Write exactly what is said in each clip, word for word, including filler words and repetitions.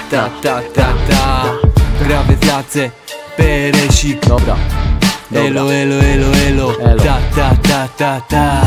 ta ta ta ta. Prawie tracę peresik. Dobra. Elo, elo, elo, elo, Elo. ta ta ta ta ta.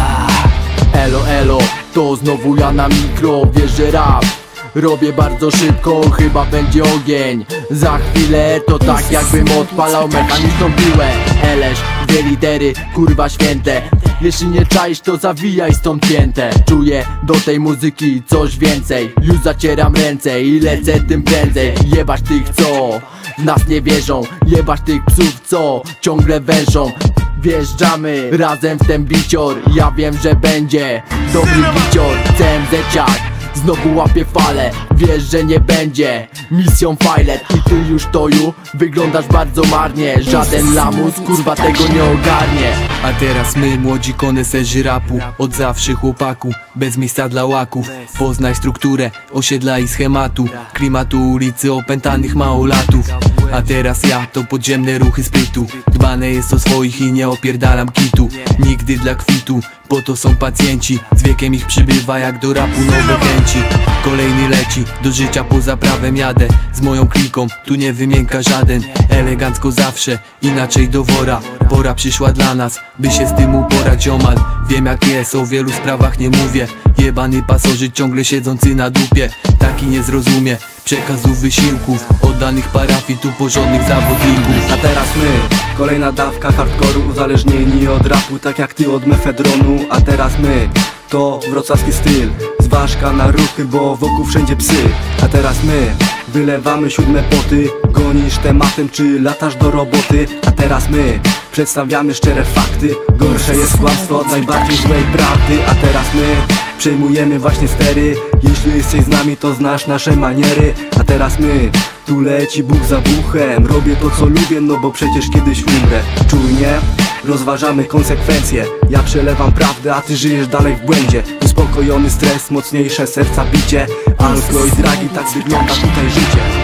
Elo, elo, to znowu ja na mikro. Wiesz, że rap robię bardzo szybko, chyba będzie ogień. Za chwilę to tak jakbym odpalał mechaniczną piłę. Eleż, dwie litery, kurwa święte. Jeśli nie czaisz, to zawijaj stąd piętę. Czuję do tej muzyki coś więcej. Już zacieram ręce i lecę tym prędzej. Jebać tych, co w nas nie wierzą. Jebać tych psów, co ciągle wężą. Wjeżdżamy razem w ten bicior. Ja wiem, że będzie dobry bicior. C M Z-ciak znowu łapie falę. Wiesz, że nie będzie misją Filet. I ty już toju wyglądasz bardzo marnie. Żaden lamus kurwa tego nie ogarnie. A teraz my, młodzi koneserzy rapu. Od zawsze chłopaku, bez miejsca dla łaków. Poznaj strukturę osiedla i schematu. Klimatu ulicy opętanych małolatów. A teraz ja, to podziemne ruchy sprytu. Dbane jest o swoich i nie opierdalam kitu. Nigdy dla kwitu, po to są pacjenci. Z wiekiem ich przybywa jak do rapu nowe chęci. Kolejny leci, do życia poza prawem jadę. Z moją kliką, tu nie wymięka żaden. Elegancko zawsze, inaczej do wora. Pora przyszła dla nas, by się z tym uporać omal. Wiem jak jest, o wielu sprawach nie mówię. Jebany pasożyt ciągle siedzący na dupie. Taki nie zrozumie przekazów wysiłków oddanych parafii, tu porządnych zawodników. A teraz my, kolejna dawka hardkoru. Uzależnieni od rapu, tak jak ty od mefedronu. A teraz my, to wrocławski styl. Zważka na ruchy, bo wokół wszędzie psy. A teraz my, wylewamy siódme poty. Gonisz tematem, czy latasz do roboty. A teraz my, przedstawiamy szczere fakty. Gorsze jest kłamstwo od najbardziej złej prawdy. A teraz my, przejmujemy właśnie stery. Jeśli jesteś z nami, to znasz nasze maniery. A teraz my, tu leci Bóg za buchem. Robię to co lubię, no bo przecież kiedyś umrę. Czujnie rozważamy konsekwencje. Ja przelewam prawdę, a ty żyjesz dalej w błędzie. Uspokojony stres, mocniejsze serca bicie. Alkohol i dragi, tak wygląda tutaj życie.